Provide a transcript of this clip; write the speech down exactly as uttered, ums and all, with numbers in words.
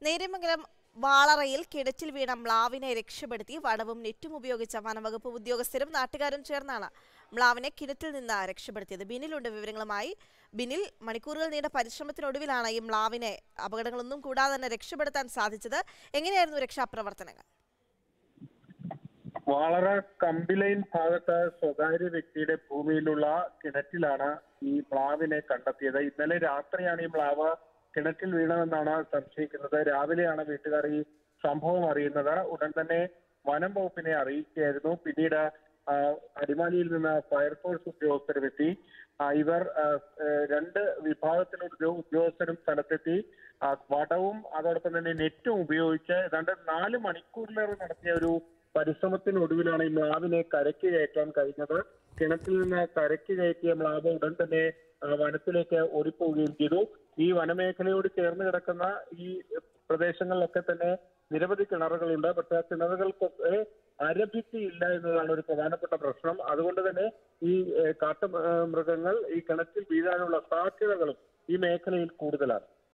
നേര്യമംഗലം വാളറയിൽ കിണറ്റിൽ വീണ മ്ലാവിനെ രക്ഷപ്പെടുത്തി വടവും നെറ്റും ഉപയോഗിച്ച വനംവകുപ്പ് ഉദ്യോഗസ്ഥരും നാട്ടുകാരും ചേർന്നാണ് മ്ലാവിനെ കിണറ്റിൽ നിന്ന് രക്ഷപ്പെടുത്തിയത്. ബിനിലുണ്ട് വിവരങ്ങളുമായി. ബിനിൽ, മണിക്കൂറുകൾ നീണ്ട പരിശ്രമത്തിനൊടുവിലാണ് ഈ മ്ലാവിനെ അപകടങ്ങളൊന്നും കൂടാതെ തന്നെ രക്ഷപ്പെടുത്താൻ സാധിച്ചത്. എങ്ങനെയായിരുന്നു രക്ഷാപ്രവർത്തനങ്ങൾ? വാളറ കമ്പിലൈൻ ഭാഗത്ത് സ്വകാര്യ വ്യക്തിയുടെ ഭൂമിയിലുള്ള കിണറ്റിലാണ് ഈ മ്ലാവിനെ കണ്ടെത്തിയത്. ഇന്നലെ രാത്രിയാണ് ഈ മ്ലാവ് കിണറ്റിൽ വീണതെന്നാണ് സംശയിക്കുന്നത്. രാവിലെയാണ് വീട്ടുകാർ ഈ സംഭവം അറിയുന്നത്. ഉടൻ തന്നെ വനം വകുപ്പിനെ അറിയിക്കുകയായിരുന്നു. പിന്നീട് അടിമാലിയിൽ നിന്ന് ഫയർഫോഴ്സ് ഉദ്യോഗസ്ഥരുമെത്തി. ഇവർ രണ്ട് വിഭാഗത്തിലുള്ള ഉദ്യോഗസ്ഥരും സ്ഥലത്തെത്തി വടവും അതോടൊപ്പം തന്നെ നെറ്റും ഉപയോഗിച്ച് ഏതാണ്ട് നാല് മണിക്കൂറിലേറെ നടത്തിയ ഒരു പരിശ്രമത്തിനൊടുവിലാണ് ഈ മ്ലാവിനെ കരയ്ക്ക് കയറ്റാൻ കഴിഞ്ഞത്. കിണറ്റിൽ നിന്ന് കരയ്ക്ക് കയറ്റിയ മ്ലാവ് ഉടൻ തന്നെ വനത്തിലേക്ക് ഓടിപ്പോവുകയും ചെയ്തു. ഈ വനമേഖലയോട് ചേർന്ന് കിടക്കുന്ന ഈ പ്രദേശങ്ങളിലൊക്കെ തന്നെ നിരവധി കിണറുകളുണ്ട്. പക്ഷേ ആ കിണറുകൾക്കൊക്കെ അരഭിത്തിയില്ല എന്നതാണ് ഒരു പ്രധാനപ്പെട്ട പ്രശ്നം. അതുകൊണ്ട് തന്നെ ഈ കാട്ടു മൃഗങ്ങൾ ഈ കിണറ്റിൽ വീഴാനുള്ള സാധ്യതകളും ഈ മേഖലയിൽ കൂടുതലാണ്.